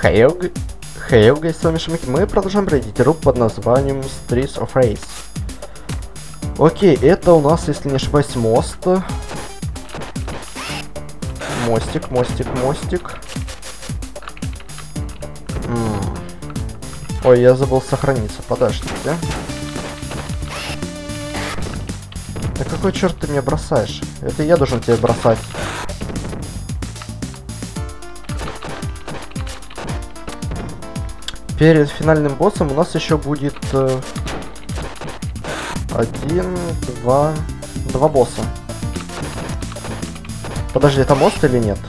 Хей, гайс, с вами Шмик. Мы продолжаем пройти игру под названием Streets of Rage. Окей, это у нас, если не ошибаюсь, мост. Мостик. Ой, я забыл сохраниться, подождите. Да какой черт ты меня бросаешь? Это я должен тебя бросать. Перед финальным боссом у нас еще будет два босса. Подожди, это мост или нет?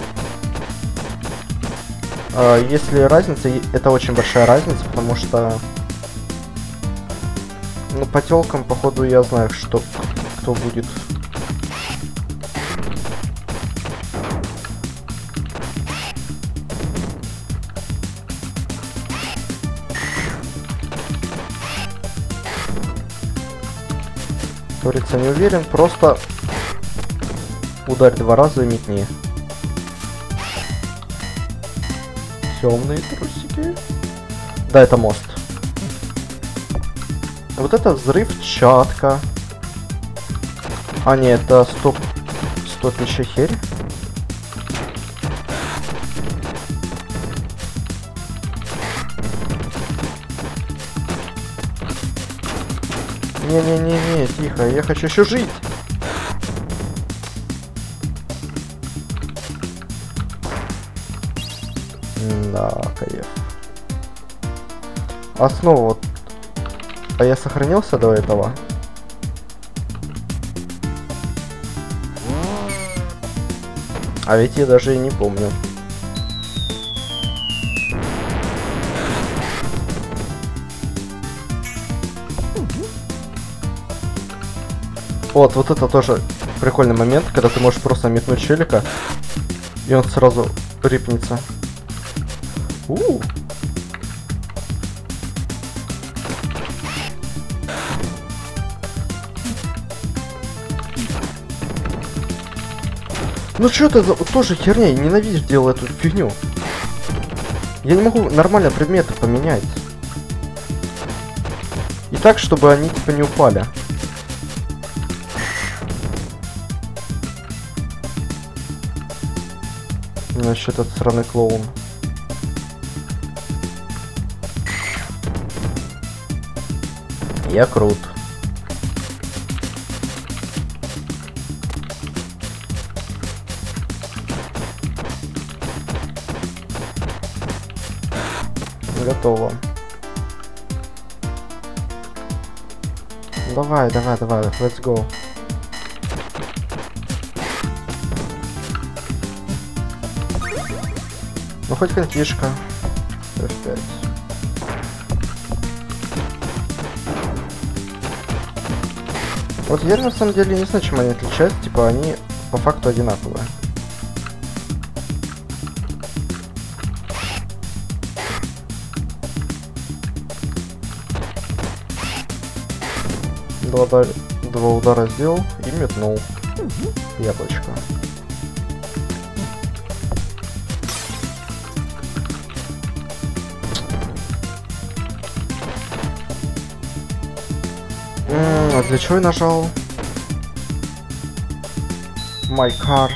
Если разница, это очень большая разница, потому что ну, по тёлкам, походу, я знаю, что кто будет. Говорится, не уверен, просто ударь 2 раза и метни. Темные трусики. Да, это мост. Вот это взрывчатка. А, нет, это 100 тысяч херь. Не-не-не-не, тихо, я хочу еще жить. Да, кайф. А снова вот. А я сохранился до этого? А ведь я даже и не помню. Вот это тоже прикольный момент, когда ты можешь просто метнуть челика, и он сразу рипнется. Ну что это за тоже херня, я ненавижу делать эту фигню. Я не могу нормально предметы поменять. И так, чтобы они типа не упали. Значит, этот сраный клоун. Я крут. Готово. Давай, let's go. Ну хоть контишка. F5. Вот я на самом деле не знаю, чем они отличаются, типа они по факту одинаковые. Два удара сделал и метнул яблочко. А для чего я нажал? My car.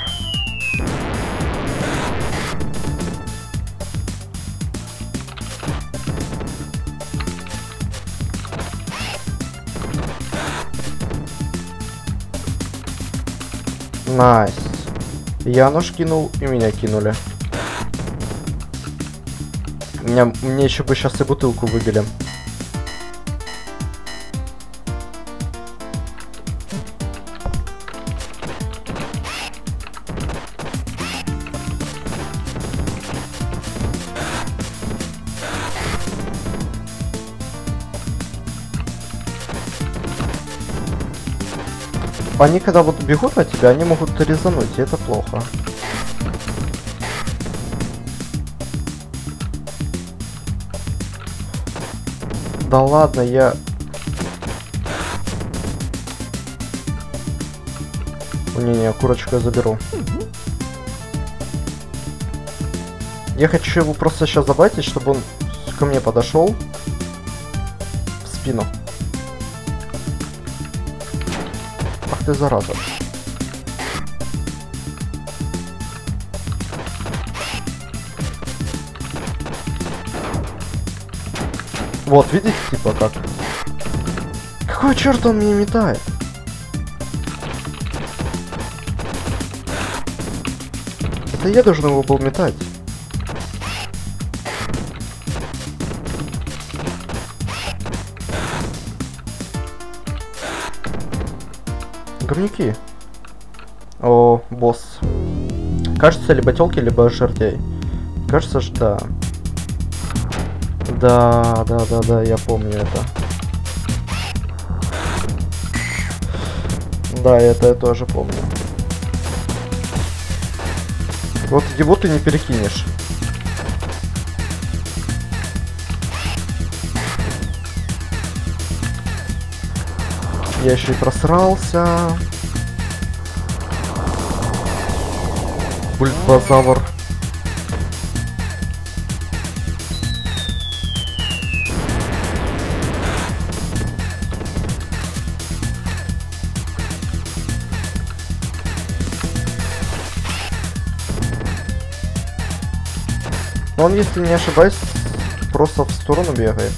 Найс. Я нож кинул, и меня кинули. Мне еще бы сейчас и бутылку выбили. Они когда вот бегут на тебя, они могут резануть, и это плохо. Да ладно, я... Не-не, курочку я заберу. Я хочу его просто сейчас забайтить, чтобы он ко мне подошел в спину. Ах ты зараза. Вот, видите, типа как? Какого черта он меня метает? Это я должен его был метать. Говнюки. О, босс. Кажется, либо тёлки, либо жердей. Кажется, что да. Да, я помню это. Да, это я тоже помню. Вот его ты не перекинешь. Я еще и просрался. Бульбазавр. Но он, если не ошибаюсь, просто в сторону бегает.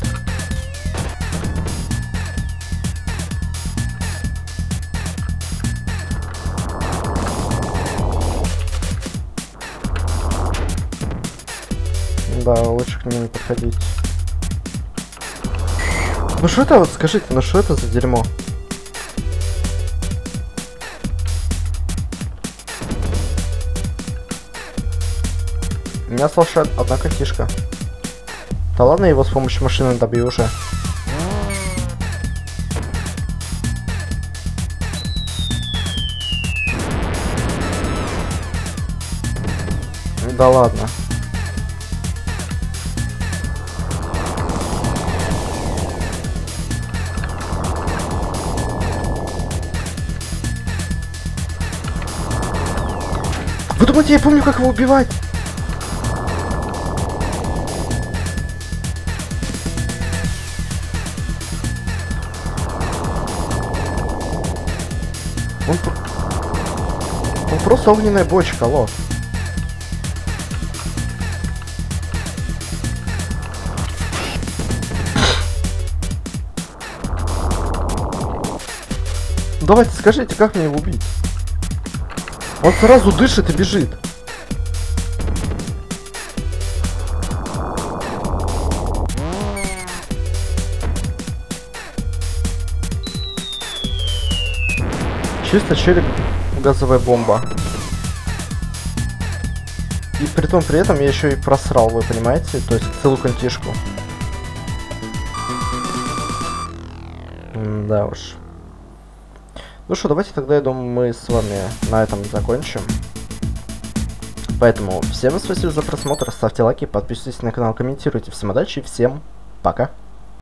Да, лучше к нему не подходить. Ну что это, вот скажите, ну что это за дерьмо? Меня осталась одна котишка. Да ладно, его с помощью машины добью уже. Да ладно. Вы думаете, я помню, как его убивать? Он просто огненная бочка, алло. Давайте скажите, как мне его убить? Он сразу дышит и бежит. Чисто челик, газовая бомба. И при этом я еще и просрал, вы понимаете? То есть целую контишку. Да уж. Ну что, давайте тогда, я думаю, мы с вами на этом закончим. Поэтому всем спасибо за просмотр, ставьте лайки, подписывайтесь на канал, комментируйте. Всем удачи и всем пока.